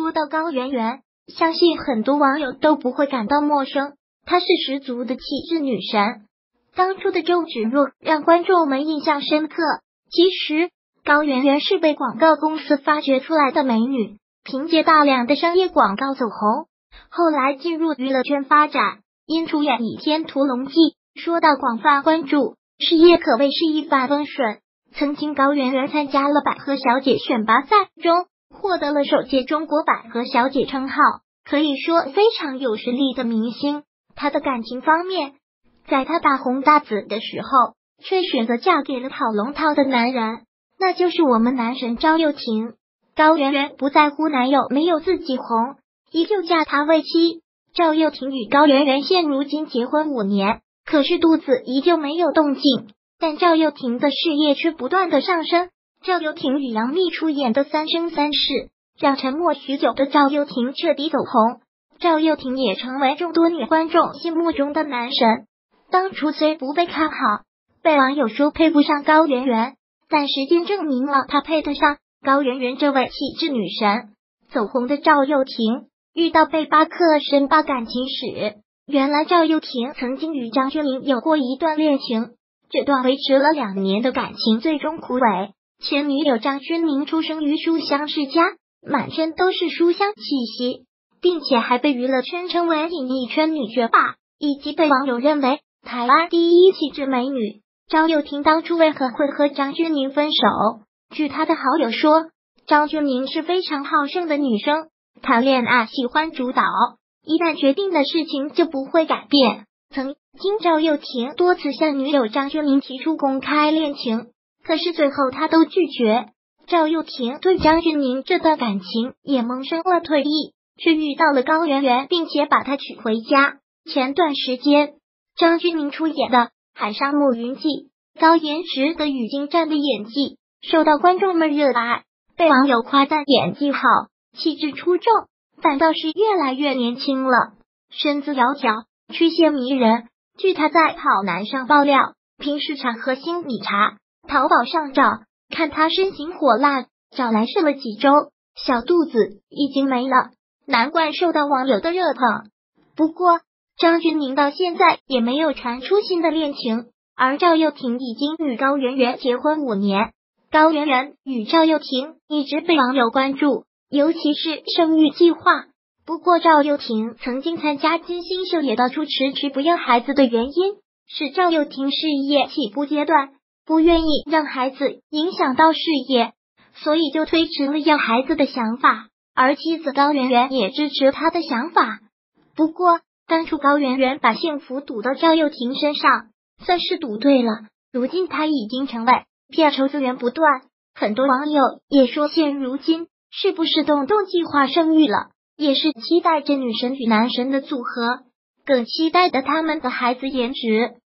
说到高圆圆，相信很多网友都不会感到陌生，她是十足的气质女神。当初的周芷若让观众们印象深刻。其实高圆圆是被广告公司发掘出来的美女，凭借大量的商业广告走红，后来进入娱乐圈发展，因出演《倚天屠龙记》受到广泛关注，事业可谓是一帆风顺。曾经高圆圆参加了百合小姐选拔赛中，获得了首届中国百合小姐称号，可以说非常有实力的明星。她的感情方面，在她大红大紫的时候，却选择嫁给了跑龙套的男人，那就是我们男神赵又廷。高圆圆不在乎男友没有自己红，依旧嫁他为妻。赵又廷与高圆圆现如今结婚5年，可是肚子依旧没有动静，但赵又廷的事业却不断的上升。赵又廷与杨幂出演的《三生三世》，让沉默许久的赵又廷彻底走红，赵又廷也成为众多女观众心目中的男神。当初虽不被看好，被网友说配不上高圆圆，但时间证明了他配得上高圆圆这位气质女神。走红的赵又廷遇到背巴克申巴感情史，原来赵又廷曾经与张钧甯有过一段恋情，这段维持了2年的感情最终枯萎。前女友张钧甯出生于书香世家，满身都是书香气息，并且还被娱乐圈称为演艺圈女学霸，以及被网友认为台湾第一气质美女。赵又廷当初为何会和张钧甯分手？据他的好友说，张钧甯是非常好胜的女生，谈恋爱喜欢主导，一旦决定的事情就不会改变。曾经赵又廷多次向女友张钧甯提出公开恋情，可是最后他都拒绝。赵又廷对张钧甯这段感情也萌生了退意，却遇到了高圆圆，并且把她娶回家。前段时间张钧甯出演的《海上牧云记》，高颜值的语境战的演技受到观众们热爱，被网友夸赞演技好，气质出众，反倒是越来越年轻了，身姿窈窕，曲线迷人。据他在跑男上爆料，平时常喝新米茶，淘宝上找，看他身形火辣，找来试了几周，小肚子已经没了，难怪受到网友的热捧。不过张钧甯到现在也没有传出新的恋情，而赵又廷已经与高圆圆结婚5年。高圆圆与赵又廷一直被网友关注，尤其是生育计划。不过赵又廷曾经参加金星秀，也道出迟迟不要孩子的原因是赵又廷事业起步阶段，不愿意让孩子影响到事业，所以就推迟了要孩子的想法，而妻子高圆圆也支持他的想法。不过当初高圆圆把幸福赌到赵又廷身上，算是赌对了，如今他已经成为片酬资源不断。很多网友也说，现如今是不是动动计划生育了，也是期待着女神与男神的组合，更期待的他们的孩子颜值。